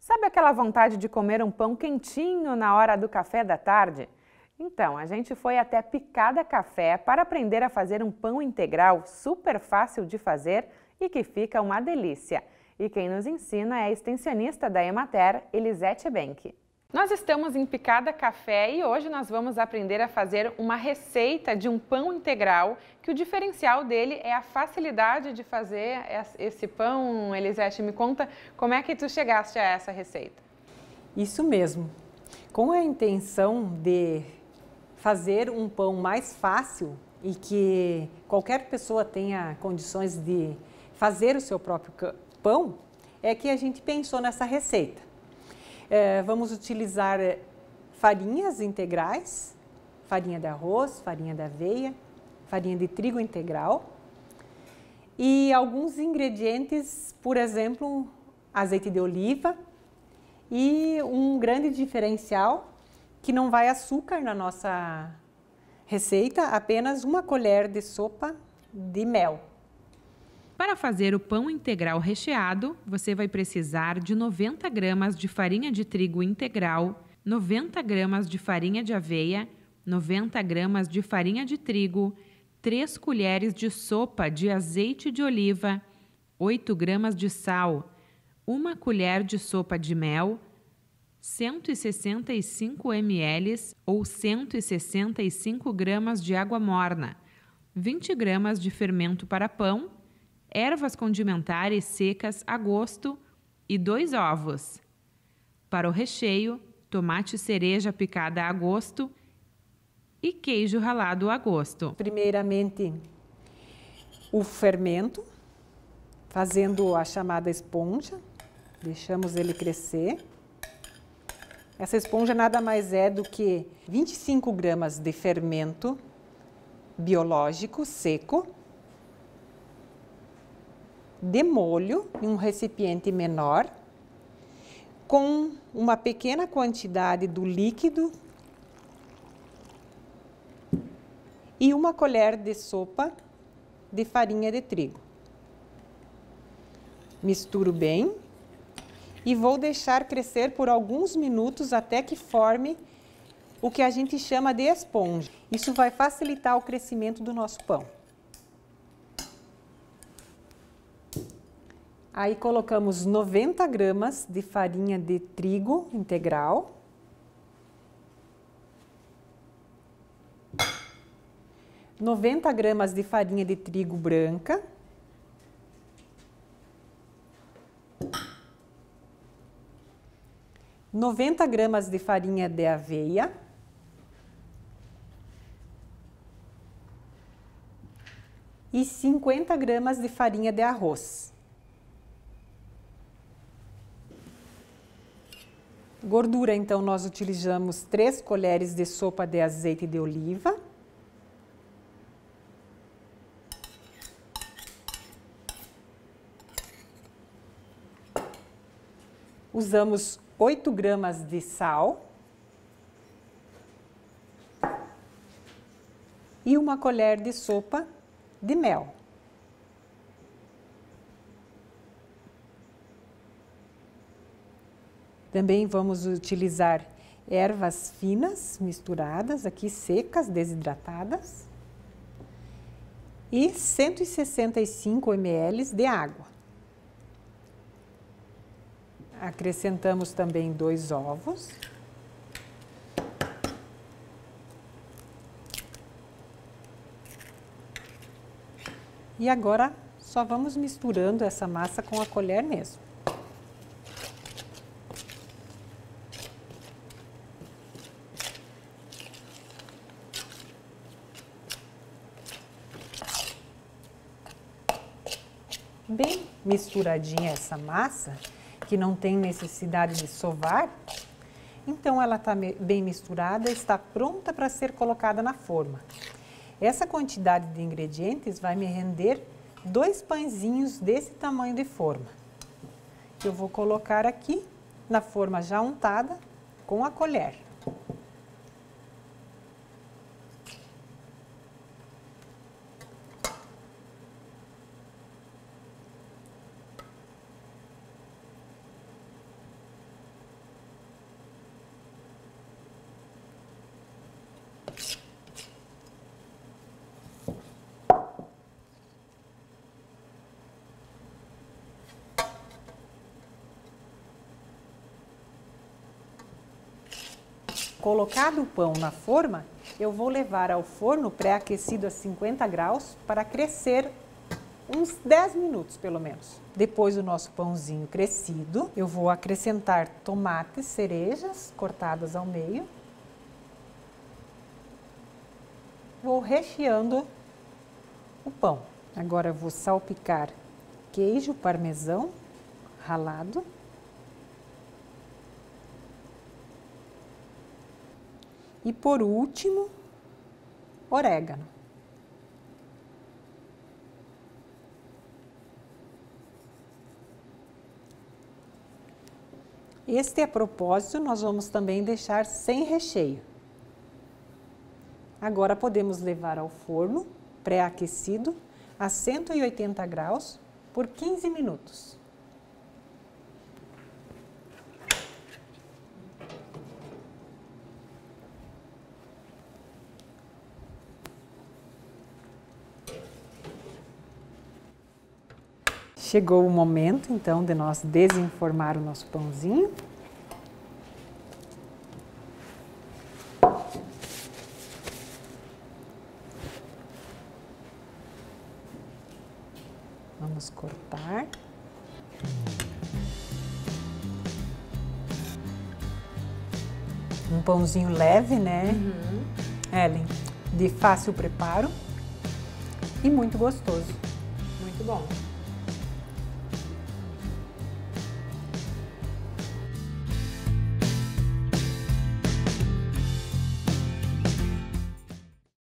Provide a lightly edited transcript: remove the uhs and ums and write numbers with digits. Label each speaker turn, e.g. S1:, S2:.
S1: Sabe aquela vontade de comer um pão quentinho na hora do café da tarde? Então, a gente foi até Picada Café para aprender a fazer um pão integral super fácil de fazer e que fica uma delícia. E quem nos ensina é a extensionista da Emater, Elisete Benck. Nós estamos em Picada Café e hoje nós vamos aprender a fazer uma receita de um pão integral, que o diferencial dele é a facilidade de fazer esse pão. Elisete, me conta como é que tu chegaste a essa receita.
S2: Isso mesmo. Com a intenção de fazer um pão mais fácil e que qualquer pessoa tenha condições de fazer o seu próprio pão, é que a gente pensou nessa receita. Vamos utilizar farinhas integrais, farinha de arroz, farinha de aveia, farinha de trigo integral e alguns ingredientes, por exemplo, azeite de oliva e um grande diferencial que não vai açúcar na nossa receita, apenas uma colher de sopa de mel.
S1: Para fazer o pão integral recheado, você vai precisar de 90 gramas de farinha de trigo integral, 90 gramas de farinha de aveia, 90 gramas de farinha de trigo, 3 colheres de sopa de azeite de oliva, 8 gramas de sal, 1 colher de sopa de mel, 165 ml ou 165 gramas de água morna, 20 gramas de fermento para pão, ervas condimentares secas a gosto e 2 ovos. Para o recheio, tomate cereja picada a gosto e queijo ralado a gosto.
S2: Primeiramente, o fermento, fazendo a chamada esponja, deixamos ele crescer. Essa esponja nada mais é do que 25 gramas de fermento biológico seco, de molho em um recipiente menor, com uma pequena quantidade do líquido e 1 colher de sopa de farinha de trigo. Misturo bem e vou deixar crescer por alguns minutos até que forme o que a gente chama de esponja. Isso vai facilitar o crescimento do nosso pão. Aí colocamos 90 gramas de farinha de trigo integral, 90 gramas de farinha de trigo branca, 90 gramas de farinha de aveia, e 50 gramas de farinha de arroz. Gordura, então, nós utilizamos 3 colheres de sopa de azeite de oliva. Usamos 8 gramas de sal. E 1 colher de sopa de mel. Também vamos utilizar ervas finas misturadas, aqui secas, desidratadas, e 165 ml de água. Acrescentamos também 2 ovos. E agora só vamos misturando essa massa com a colher mesmo. Bem misturadinha essa massa, que não tem necessidade de sovar, então ela está bem misturada, está pronta para ser colocada na forma. Essa quantidade de ingredientes vai me render 2 pãezinhos desse tamanho de forma. Eu vou colocar aqui na forma já untada com a colher. Colocado o pão na forma, eu vou levar ao forno pré-aquecido a 50 graus para crescer uns 10 minutos pelo menos. Depois do nosso pãozinho crescido, eu vou acrescentar tomates, cerejas cortadas ao meio. Vou recheando o pão. Agora eu vou salpicar queijo parmesão ralado. E por último, orégano. Este a propósito, nós vamos também deixar sem recheio. Agora podemos levar ao forno pré-aquecido a 180 graus por 15 minutos. Chegou o momento, então, de nós desenformar o nosso pãozinho. Vamos cortar. Um pãozinho leve, né, Ellen? De fácil preparo e muito gostoso.
S1: Muito bom.